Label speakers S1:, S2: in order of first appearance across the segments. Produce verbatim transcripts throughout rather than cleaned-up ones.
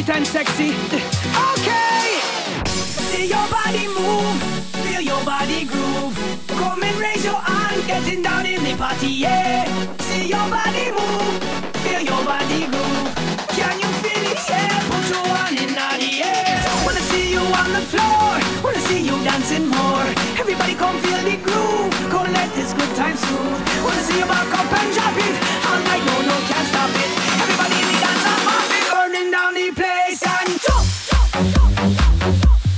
S1: sweet and sexy. Okay! See your body move, feel your body groove. Come and raise your hand, getting down in the party, yeah. See your body move, feel your body groove. Can you feel it, yeah? Put your hand in the air. Wanna see you on the floor, wanna see you dancing more. Everybody come feel the groove, go let this good time soothe. Wanna see you back up and drop it, all night, no, no, can't stop it. Everybody in the dance and party, burning down the place and jump, jump, jump, jump, jump.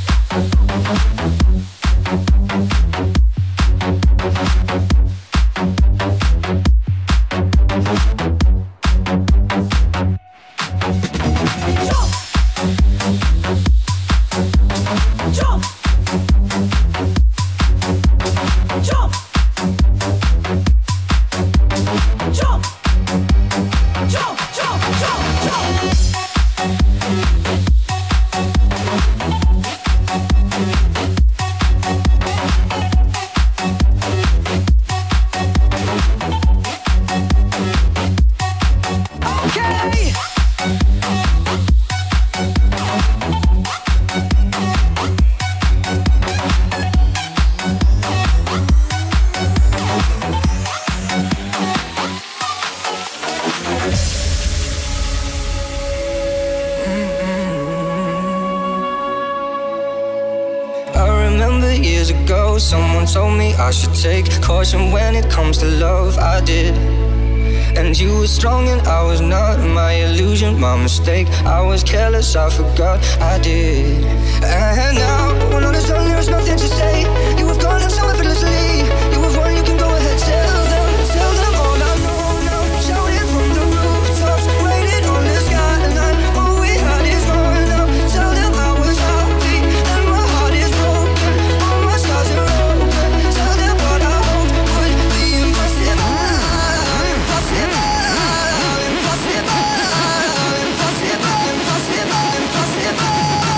S2: Someone told me I should take caution when it comes to love. I did. And you were strong and I was not. My illusion, my mistake. I was careless, I forgot I did. And now, when all is done, there's nothing to say. You have gone so effortlessly. You have won, you can go ahead, tell them. Tell them all I know now. Shout it from the rooftops. Waiting on the skyline. All we had is gone now. Tell them I was happy and my heart is broken. All my stars are open. Tell them what I hope would be impossible. Impossible. Impossible. Impossible. Impossible. Impossible.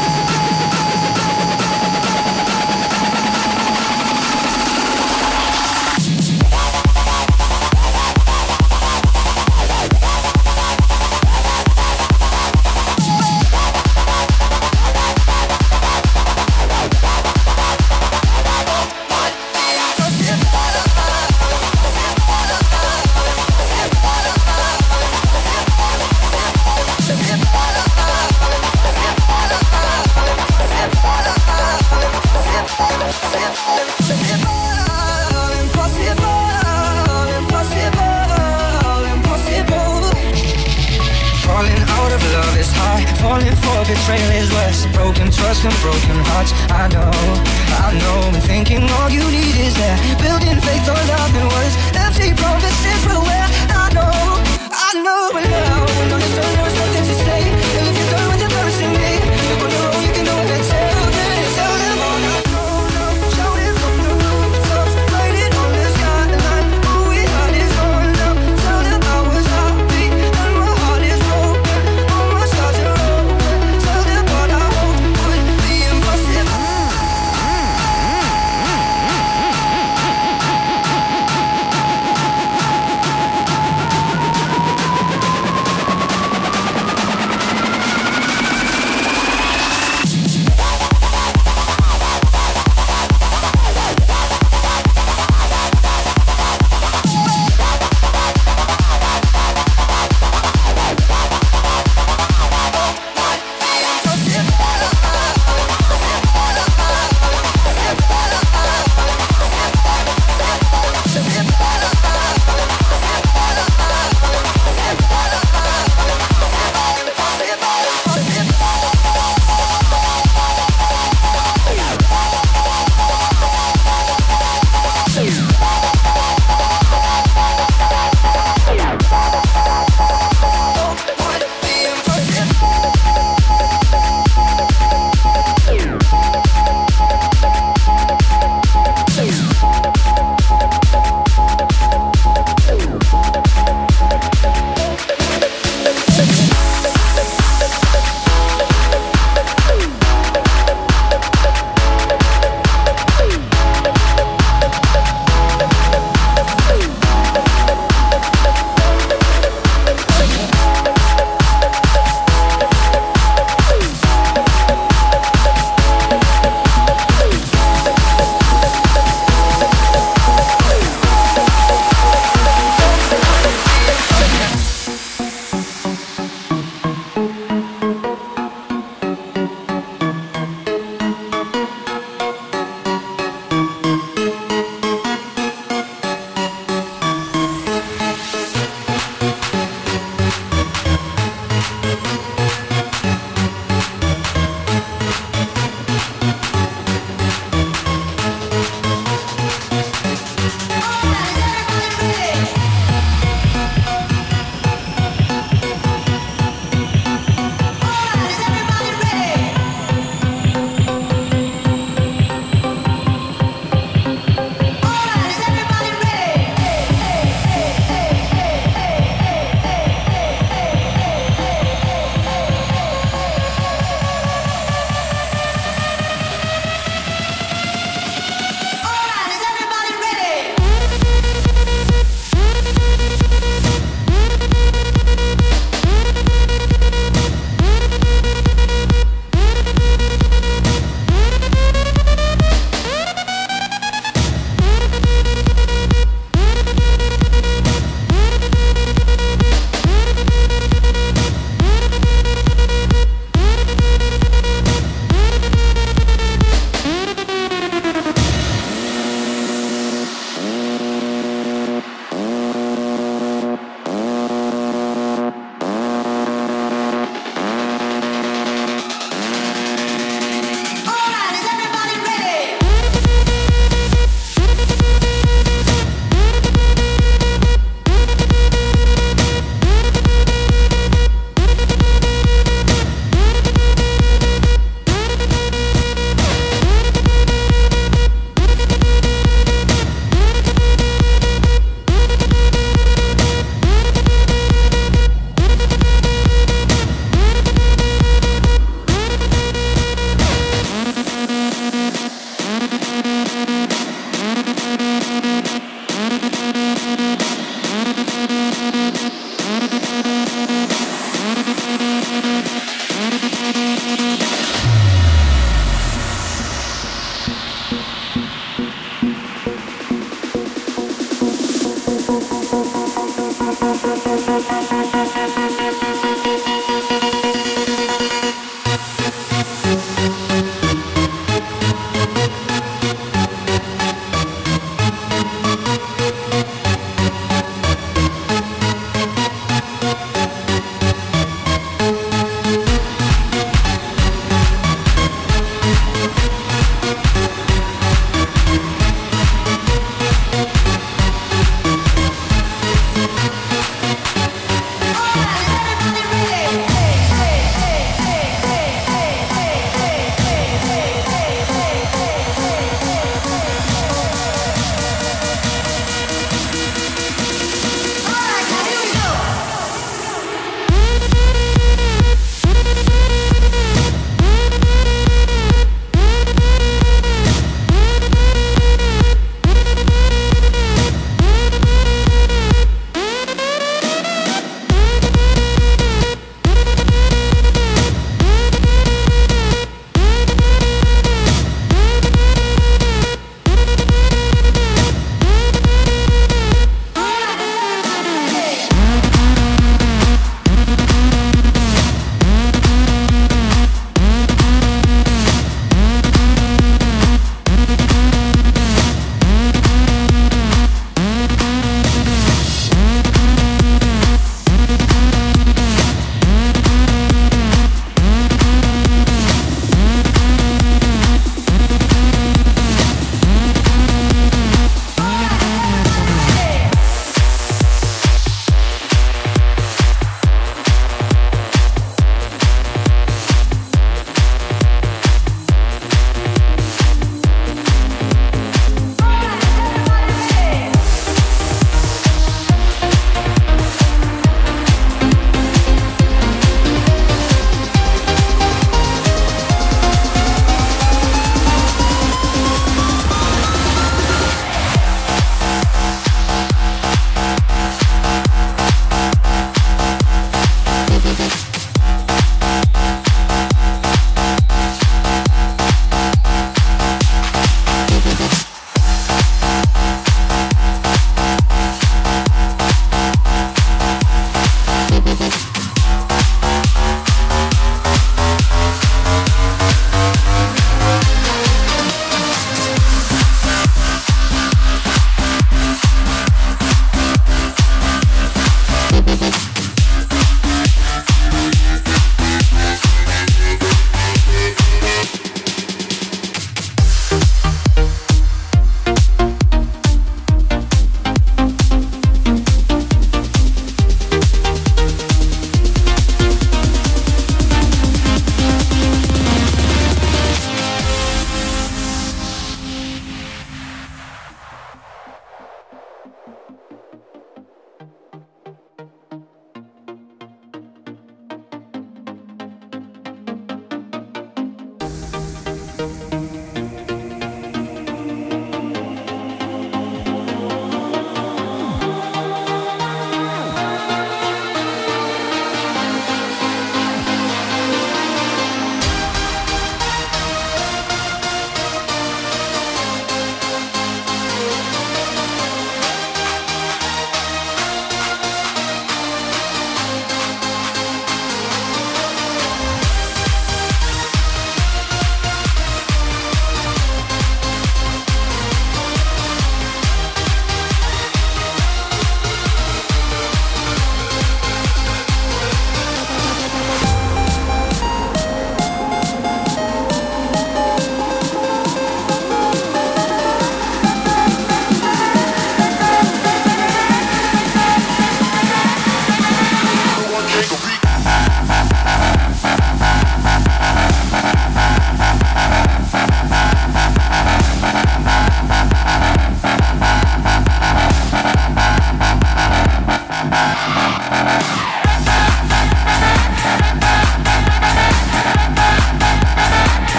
S2: Falling for betrayal is worse. Broken trust and broken hearts. I know, I know. Thinking all you need is that. Building faith on nothing words. Empty promises for where I know, I know. But now, when all is done, there's nothing to say. And if you're done with embarrassing me, on your own you can go and tell them, tell them all I know now. Shout it from the rooftops. Write it on the skyline. All we had is gone now. Tell them I was happy and my heart is broken. All my stars are open. Tell them what I hope would be impossible.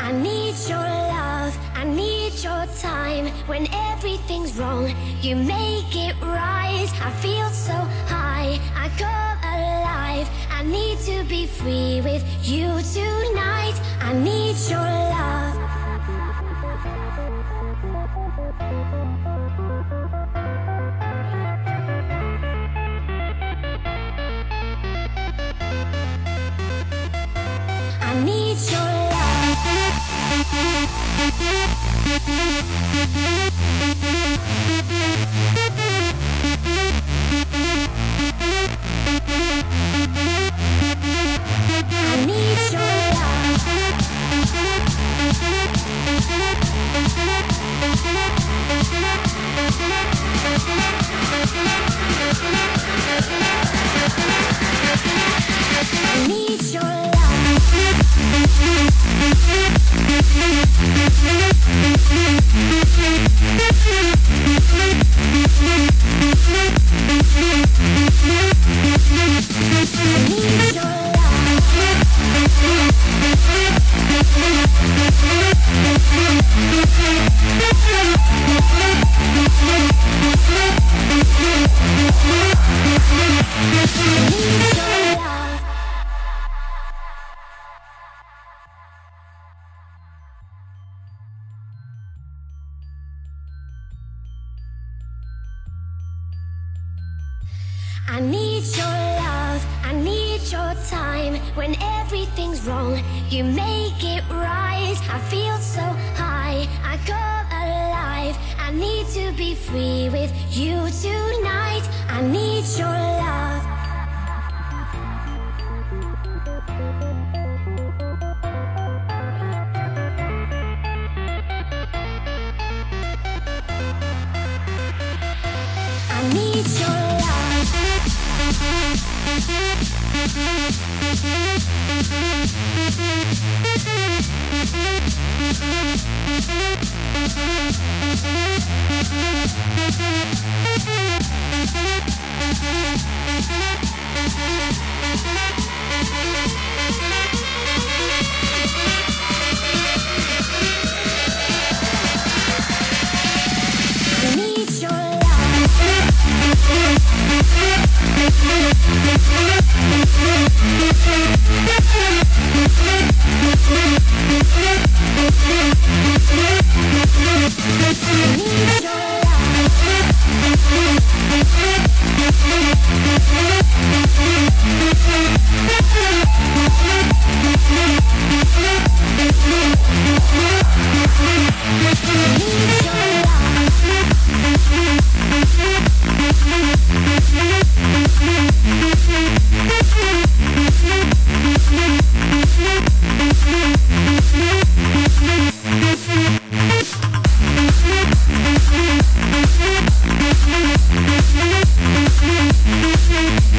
S3: I need your love, I need your time. When everything's wrong, you make it right. I feel so high, I come alive. I need to be free with you tonight. I need your love. I need your love. I need your love. I need your love. I need your love, I need your time. When everything's wrong, you make it right. I feel so high, I come alive. I need to be free with you tonight. I need your love. I need your love. We'll be right back.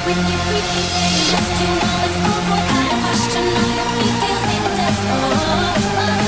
S3: with your briefcase getting lost. You know it's schoolboy kind of question. All your details in the desk. Oh, oh.